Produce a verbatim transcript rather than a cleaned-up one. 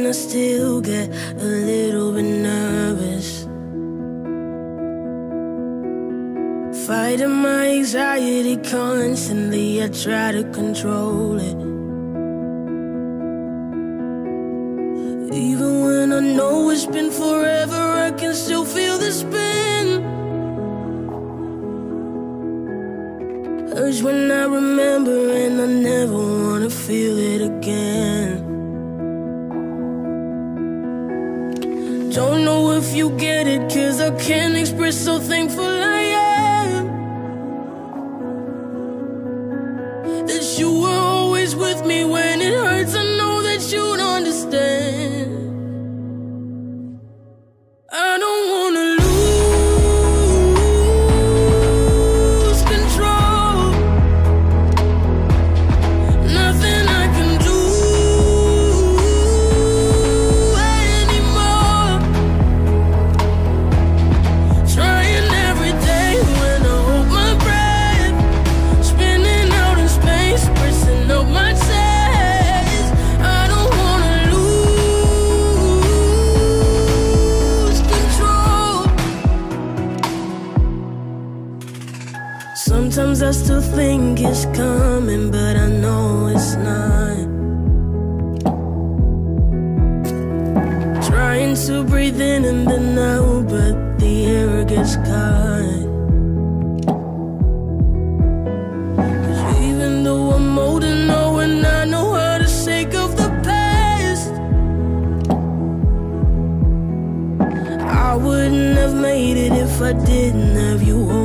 I still get a little bit nervous. Fighting my anxiety constantly, I try to control it. Even when I know it's been forever, I can still feel the spin. Urge when I remember, and I never wanna feel it again. Don't know if you get it, 'cause I can't express how thankful I am that you were always with me when it hurts. I know that you'd understand. I don't wanna lose control. Nothing I can do anymore. Trying every day when I hold my breath, spinning out in space, pressing up my chest. I don't wanna lose control. Sometimes I still think it's coming, but I know it's not. Trying to breathe in and then out, but the air gets caught. 'Cause even though I'm older now and I know how to shake off the past, I wouldn't have made it if I didn't have you